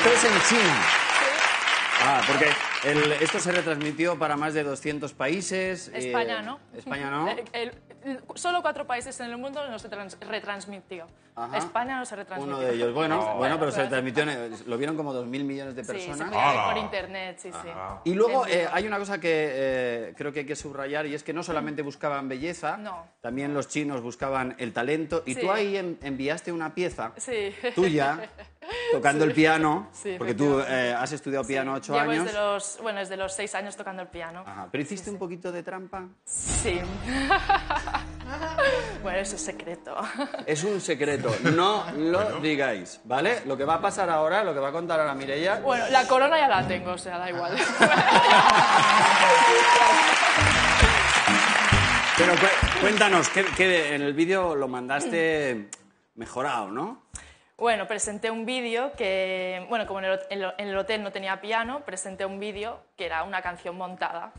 Esto es en China. Ah, porque esto se retransmitió para más de 200 países. España no. España no. Solo 4 países en el mundo no se retransmitió. Ajá. España no se retransmitió. Uno de ellos. Bueno, pero se retransmitió. Lo vieron como 2.000 millones de Sí, personas. se podía ver por internet, sí. Y luego En vivo. hay una cosa que creo que hay que subrayar, y es que no solamente buscaban belleza, No. también los chinos buscaban el talento. Y Sí. tú ahí enviaste una pieza Sí. tuya, tocando el piano, Sí, porque tú has estudiado piano 8 Llevo años. desde los 6 años tocando el piano. Ajá. ¿Pero hiciste un poquito de trampa? Sí. Bueno, eso es secreto. Es un secreto, no lo digáis, ¿vale? Lo que va a pasar ahora, lo que va a contar ahora Mireia... Bueno, la corona ya la tengo, o sea, da igual. Pero cuéntanos, que en el vídeo lo mandaste mejorado, ¿no? Bueno, presenté un vídeo que, bueno, como en el hotel no tenía piano, presenté un vídeo que era una canción montada.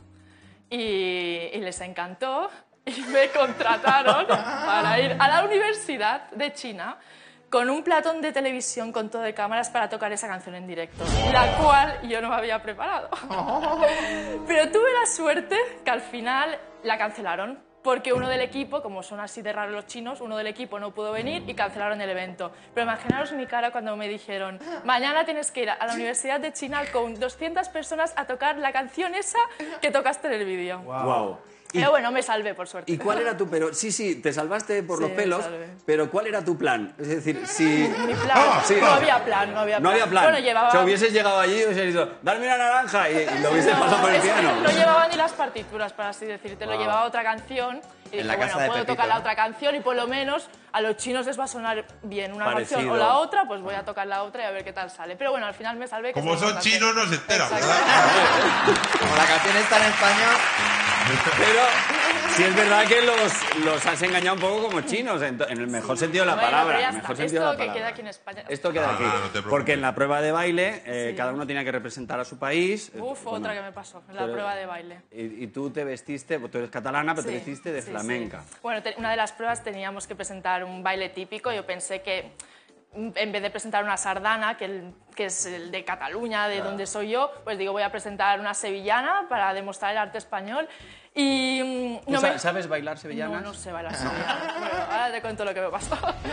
Y les encantó y me contrataron para ir a la Universidad de China con un platón de televisión con todo de cámaras para tocar esa canción en directo, la cual yo no me había preparado. Pero tuve la suerte que al final la cancelaron, porque uno del equipo, como son así de raros los chinos, uno del equipo no pudo venir y cancelaron el evento. Pero imaginaros mi cara cuando me dijeron: mañana tienes que ir a la Universidad de China con 200 personas a tocar la canción esa que tocaste en el vídeo. Wow. Pero bueno, me salvé, por suerte. ¿Y cuál era tu pero? Sí, te salvaste por Sí, los pelos, me salvé. pero ¿cuál era tu plan? Es decir, si... Mi plan, sí. no había plan, no había plan. No había plan. Bueno, llevaba... O sea, hubieses llegado allí y hubieses dicho, dame una naranja, y lo hubieses pasado por el es que piano. no llevaba ni las partituras, para así decirte, lo llevaba otra canción. Y dije, la casa bueno, de puedo Pepito, tocar la ¿no? otra canción y por lo menos a los chinos les va a sonar bien una Parecido. canción o la otra, pues voy a tocar la otra y a ver qué tal sale. Pero bueno, al final me salvé. Que Como es lo son importante. chinos, no se enteran, Exacto. ¿verdad? Como la canción está en español... Pero sí es verdad que los has engañado un poco como chinos, en el mejor sentido de la Bueno, palabra. pero ya en el mejor está. sentido de Esto la que palabra. queda aquí en España. Esto queda aquí. No te preocupes. Porque en la prueba de baile Sí. cada uno tenía que representar a su país. Uf, Bueno, otra que me pasó, en la pero- prueba de baile. Y tú te vestiste, tú eres catalana, pero te Sí, vestiste de sí, flamenca. sí. Bueno, una de las pruebas teníamos que presentar un baile típico. Yo pensé que en vez de presentar una sardana, que es el de Cataluña, de donde soy yo, pues digo, voy a presentar una sevillana para demostrar el arte español. Y ¿Tú sabes bailar sevillanas? No sé bailar sevillana. Bueno, ahora te cuento lo que me pasó.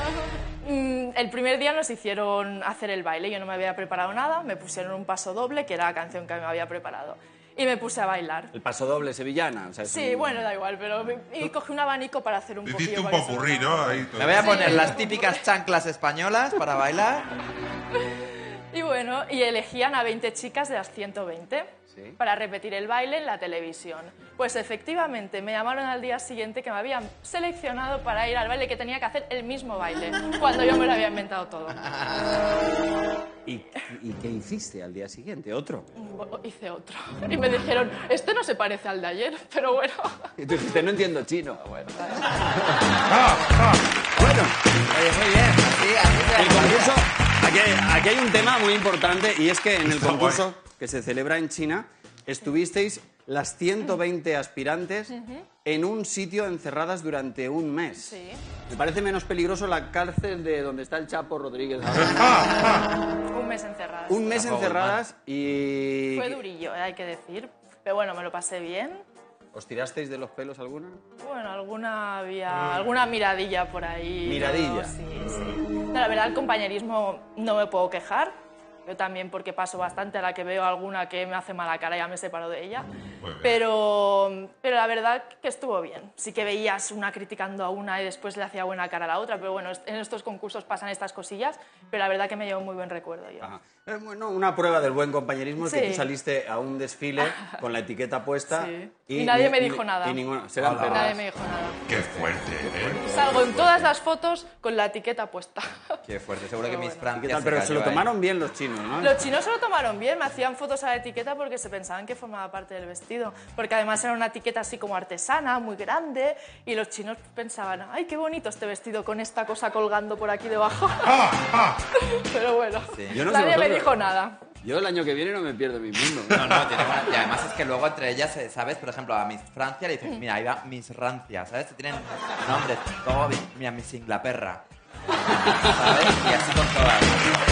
El primer día nos hicieron hacer el baile. Yo no me había preparado nada. Me pusieron un paso doble, que era la canción que me había preparado. Y me puse a bailar. El paso doble sevillana. O sea, es Sí, un- bueno, da igual, pero y cogí un abanico para hacer un Hiciste poquillo. un para que se popurrí, notara. ¿no? Ahí todo. Me voy a poner las típicas chanclas españolas para bailar. Y bueno, y elegían a 20 chicas de las 120 Sí. para repetir el baile en la televisión. Pues efectivamente, me llamaron al día siguiente que me habían seleccionado para ir al baile, que tenía que hacer el mismo baile, cuando yo me lo había inventado todo. ¿Y qué hiciste al día siguiente? ¿Otro? Hice otro. Y me dijeron, este no se parece al de ayer, pero bueno. Y tú dijiste, no entiendo chino. Bueno. Bueno, Oye, muy bien. Así el concurso... Aquí hay un tema muy importante, y es que en el Está concurso que se celebra en China estuvisteis las 120 aspirantes en un sitio encerradas durante un mes. Sí. Me parece menos peligroso la cárcel de donde está el Chapo Rodríguez. Un mes encerradas. Un mes Tampoco, encerradas y... Fue durillo, hay que decir. Pero bueno, me lo pasé bien. ¿Os tirasteis de los pelos alguna? Bueno, alguna miradilla por ahí. ¿Miradilla? pero sí. No, la verdad, el compañerismo no me puedo quejar. Yo también, porque paso bastante a la que veo alguna que me hace mala cara, ya me separo de ella. Muy bien. Pero la verdad que estuvo bien. Sí que veías una criticando a una y después le hacía buena cara a la otra, pero bueno, en estos concursos pasan estas cosillas, pero la verdad que me llevo muy buen recuerdo yo. Ajá. Bueno, una prueba del buen compañerismo es que Sí. tú saliste a un desfile con la etiqueta puesta Sí. Y nadie me dijo nada. Y ninguna, serán Hola. perras. Nadie me dijo nada. Qué fuerte, ¿eh? Salgo en todas las fotos con la etiqueta puesta. Qué fuerte. Seguro que Pero Miss bueno. Francia ¿Qué tal? Pero se lo cayó ahí. tomaron bien los chinos, ¿no? Los chinos se lo tomaron bien, me hacían fotos a la etiqueta porque se pensaban que formaba parte del vestido. Porque además era una etiqueta así como artesana, muy grande, y los chinos pensaban, ¡ay, qué bonito este vestido con esta cosa colgando por aquí debajo! Pero bueno, Sí. Yo no sé nadie me vosotros. dijo nada. Yo el año que viene no me pierdo mi mundo. No, tiene buena- Y además es que luego entre ellas, ¿sabes? Por ejemplo, a Miss Francia le dicen, mira, ahí va Miss Rancia, ¿sabes? Tienen nombres. Luego, mira, Miss Inglaterra. ¿Sabes? Y así con todas.